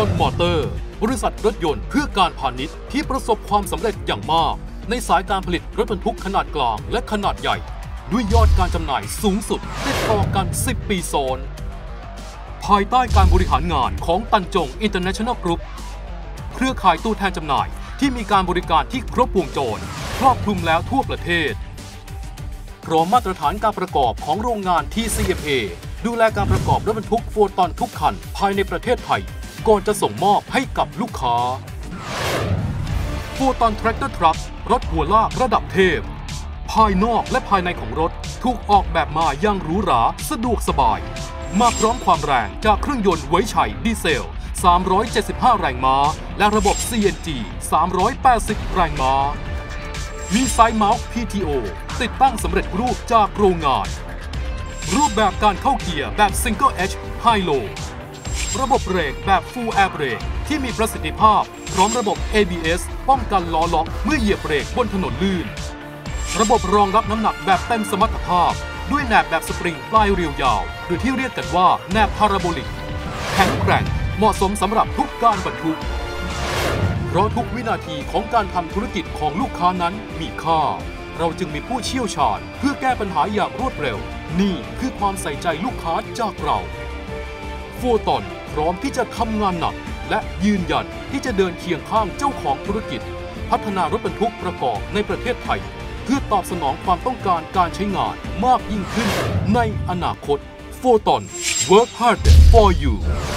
อนมอเตอร์บริษัทรถยนต์เพื่อการพาณิชย์ที่ประสบความสำเร็จอย่างมากในสายการผลิตรถบรรทุกขนาดกลางและขนาดใหญ่ด้วยยอดการจำหน่ายสูงสุดติดต่อกัน 10 ปีซ้อนภายใต้การบริหารงานของตันจงอินเตอร์เนชั่นแนลกรุ๊ปเครือข่ายตัวแทนจำหน่ายที่มีการบริการที่ครบวงจรครอบคลุมแล้วทั่วประเทศพร้อมมาตรฐานการประกอบของโรงงาน TCMA ดูแลการประกอบรถบรรทุกโฟตอนทุกคันภายในประเทศไทยก่อนจะส่งมอบให้กับลูกค้าโฟตอนแทรคเตอร์ทรัครถหัวลากระดับเทพภายนอกและภายในของรถถูกออกแบบมาอย่างหรูหราสะดวกสบายมาพร้อมความแรงจากเครื่องยนต์ไว้ไฉดีเซล375 แรงม้าและระบบ CNG 380 แรงม้ามีไซด์เมาส์ PTO ติดตั้งสำเร็จรูปจากโรงงานรูปแบบการเข้าเกียร์แบบ Single H High Low ระบบเบรกแบบ Full Air Brake ที่มีประสิทธิภาพพร้อมระบบ ABS ป้องกันล้อล็อกเมื่อเหยียบเบรกบนถนนลื่นระบบรองรับน้ำหนักแบบเต็มสมรรถภาพด้วยแหนบแบบสปริงปลายเรียวยาวหรือที่เรียกกันว่าแหนบพาราโบลิกแข็งแกร่งเหมาะสมสำหรับทุกการบรรทุกเพราะทุกวินาทีของการทำธุรกิจของลูกค้านั้นมีค่าเราจึงมีผู้เชี่ยวชาญเพื่อแก้ปัญหาอย่างรวดเร็วนี่คือความใส่ใจลูกค้าจากเราโฟตอนพร้อมที่จะทำงานหนักและยืนยันที่จะเดินเคียงข้างเจ้าของธุรกิจพัฒนารถบรรทุกประกอบในประเทศไทยเพื่อตอบสนองความต้องการการใช้งานมากยิ่งขึ้นในอนาคตโฟตอน Work hard for you